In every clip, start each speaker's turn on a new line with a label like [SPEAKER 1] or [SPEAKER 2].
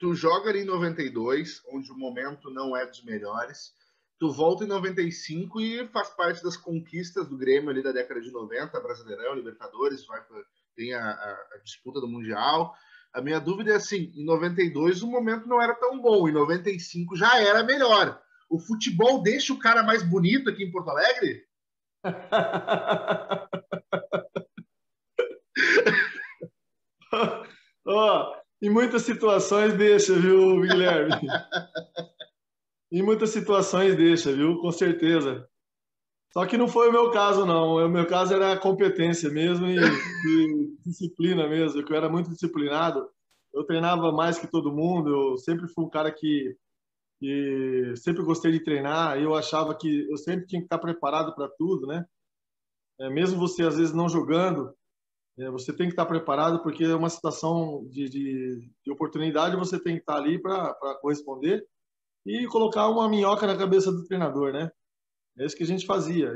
[SPEAKER 1] tu joga ali em 92, onde o momento não é dos melhores, tu volta em 95 e faz parte das conquistas do Grêmio ali da década de 90, Brasileirão, Libertadores, tem a disputa do Mundial. A minha dúvida é assim, em 92 o momento não era tão bom, em 95 já era melhor. O futebol deixa o cara mais bonito aqui em Porto Alegre?
[SPEAKER 2] Em muitas situações deixa, viu, Guilherme? Em muitas situações deixa, viu? Com certeza. Só que não foi o meu caso, não. O meu caso era competência mesmo e disciplina mesmo, que eu era muito disciplinado. Eu treinava mais que todo mundo, eu sempre fui um cara que sempre gostei de treinar, e eu achava que eu sempre tinha que estar preparado para tudo, né? Mesmo você, às vezes, não jogando, você tem que estar preparado, porque é uma situação de oportunidade, você tem que estar ali para corresponder e colocar uma minhoca na cabeça do treinador, né? É isso que a gente fazia.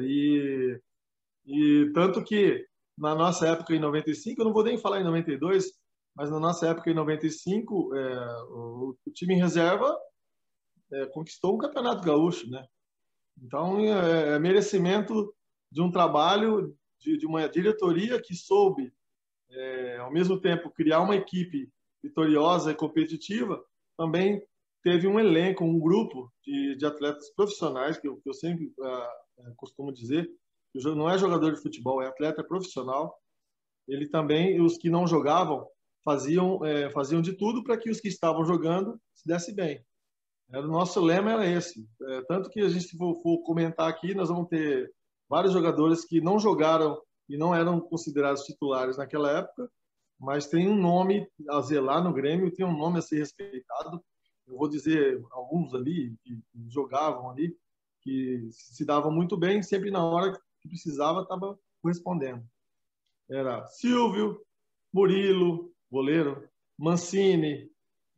[SPEAKER 2] E tanto que na nossa época em 95, eu não vou nem falar em 92, mas na nossa época em 95, o time em reserva conquistou um campeonato gaúcho, né? Então é merecimento de um trabalho de uma diretoria que soube, ao mesmo tempo, criar uma equipe vitoriosa e competitiva, também teve um elenco, um grupo de atletas profissionais, que eu sempre costumo dizer, que não é jogador de futebol, é atleta profissional. Ele também, os que não jogavam, faziam de tudo para que os que estavam jogando se dessem bem. O nosso lema era esse. Tanto que a gente, se for comentar aqui, nós vamos ter vários jogadores que não jogaram e não eram considerados titulares naquela época, mas tem um nome a zelar no Grêmio, tem um nome a ser respeitado. Eu vou dizer alguns ali que jogavam ali, que se davam muito bem, sempre na hora que precisava estava correspondendo. Era Silvio, Murilo, goleiro, Mancini,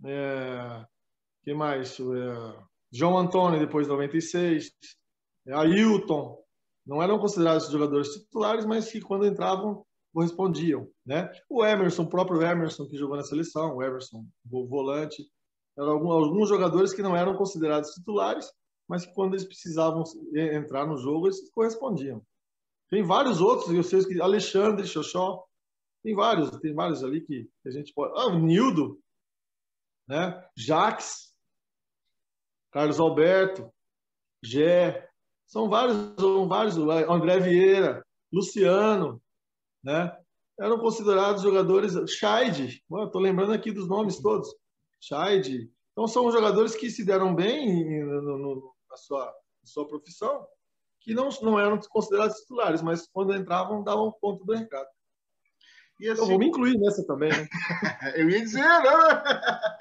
[SPEAKER 2] quem mais? João Antônio, depois de 96, Ailton. Não eram considerados jogadores titulares, mas que quando entravam correspondiam, né? O Emerson, o próprio Emerson que jogou na seleção, o Emerson, o volante, eram alguns jogadores que não eram considerados titulares, mas que quando eles precisavam entrar no jogo, eles correspondiam. Tem vários outros, eu sei que Alexandre, Xoxó, tem vários ali que a gente pode. O Nildo, né? Jax, Carlos Alberto, Gé, são vários, André Vieira, Luciano, né? Eram considerados jogadores. Scheid, estou lembrando aqui dos nomes todos. Scheid. Então são jogadores que se deram bem na sua profissão, que não eram considerados titulares, mas quando entravam davam conta do recado. E assim, eu vou me incluir nessa também, né?
[SPEAKER 1] Eu ia dizer, não?